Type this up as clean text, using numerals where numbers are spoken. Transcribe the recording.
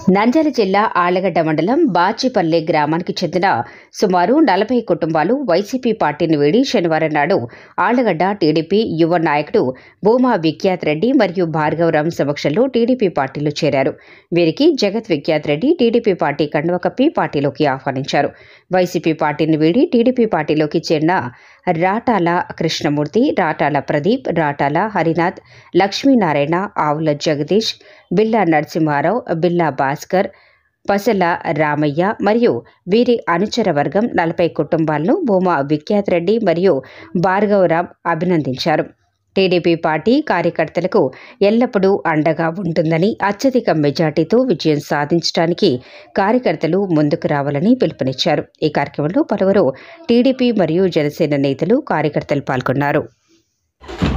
నంద్యాల జిల్లా ఆళ్లగడ్డ మండలం బాచిపల్లె గ్రామానికి చెందిన సుమారు 40 కుటుంబాలు వైసీపీ పార్టీని వీడి శనివారం నాడు ఆళ్లగడ్డ టీడీపీ యువ నాయకుడు భూమా విఖ్యాత్ రెడ్డి మరియు భార్గవరాం సమక్షంలో టీడీపీ పార్టీలో చేరారు. వీరికి జగత్ విఖ్యాత్ రెడ్డి టీడీపీ పార్టీ కండువ కప్పి పార్టీలోకి ఆహ్వానించారు. వైసీపీ పార్టీని వీడి టీడీపీ పార్టీలోకి చేరిన రాటాల కృష్ణమూర్తి, రాటాల ప్రదీప్, రాటాల హరినాథ్, లక్ష్మీనారాయణ, ఆవుల జగదీష్, బిల్లా నరసింహారావు, బిల్లా భాస్కర్, పసల రామయ్య మరియు వీరి అనుచర వర్గం 40 కుటుంబాలను భూమా విఖ్యాత్ రెడ్డి మరియు భార్గవరాం అభినందించారు. టీడీపీ పార్టీ కార్యకర్తలకు ఎల్లప్పుడూ అండగా ఉంటుందని, అత్యధిక మెజార్టీతో విజయం సాధించడానికి కార్యకర్తలు ముందుకు రావాలని పిలుపునిచ్చారు. ఈ కార్యక్రమంలో పలువురు టీడీపీ మరియు జనసేన నేతలు, కార్యకర్తలు పాల్గొన్నారు.